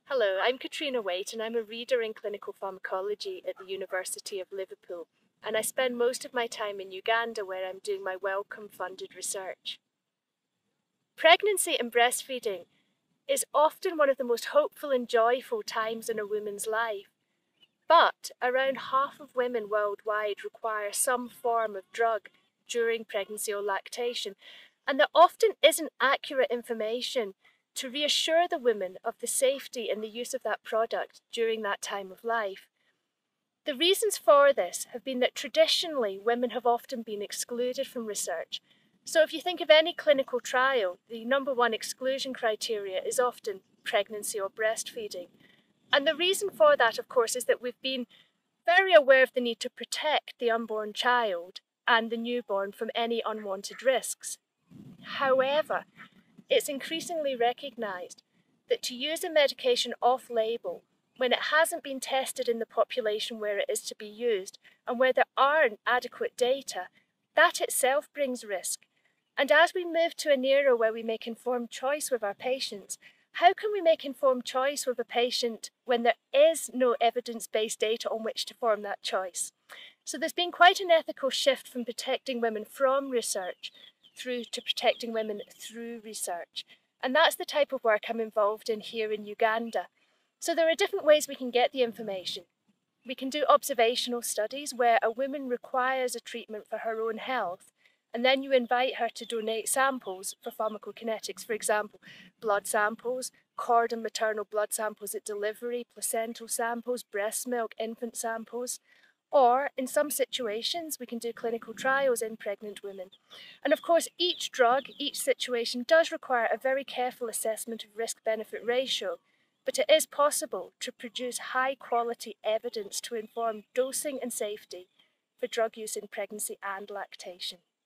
Hello, I'm Catriona Waitt and I'm a reader in Clinical Pharmacology at the University of Liverpool, and I spend most of my time in Uganda where I'm doing my Wellcome funded research. Pregnancy and breastfeeding is often one of the most hopeful and joyful times in a woman's life, but around half of women worldwide require some form of drug during pregnancy or lactation, and there often isn't accurate information to reassure the women of the safety and the use of that product during that time of life. The reasons for this have been that traditionally women have often been excluded from research. So if you think of any clinical trial, the number one exclusion criteria is often pregnancy or breastfeeding. And the reason for that, of course, is that we've been very aware of the need to protect the unborn child and the newborn from any unwanted risks. However, it's increasingly recognised that to use a medication off-label when it hasn't been tested in the population where it is to be used and where there aren't adequate data, that itself brings risk. And as we move to an era where we make informed choice with our patients, how can we make informed choice with a patient when there is no evidence-based data on which to form that choice? So there's been quite an ethical shift from protecting women from research through to protecting women through research. And that's the type of work I'm involved in here in Uganda. So there are different ways we can get the information. We can do observational studies where a woman requires a treatment for her own health, and then you invite her to donate samples for pharmacokinetics, for example, blood samples, cord and maternal blood samples at delivery, placental samples, breast milk, infant samples. Or, in some situations, we can do clinical trials in pregnant women. And of course, each drug, each situation does require a very careful assessment of risk-benefit ratio, but it is possible to produce high-quality evidence to inform dosing and safety for drug use in pregnancy and lactation.